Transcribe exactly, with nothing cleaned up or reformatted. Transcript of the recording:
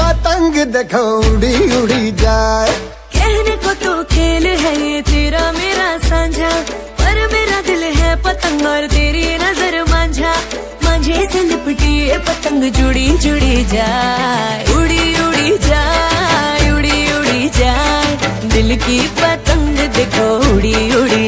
पतंग देखो उड़ी उड़ी जाए। कहने को तो खेल है ये तेरा मेरा साझा, पर मेरा दिल है पतंग और तेरी नजर मांझा। मांझे से लिपटी ये पतंग जुड़ी जुड़ी जाए, उड़ी उड़ी जाए, उड़ी उड़ी जाए। दिल की पतंग देखो उड़ी उड़ी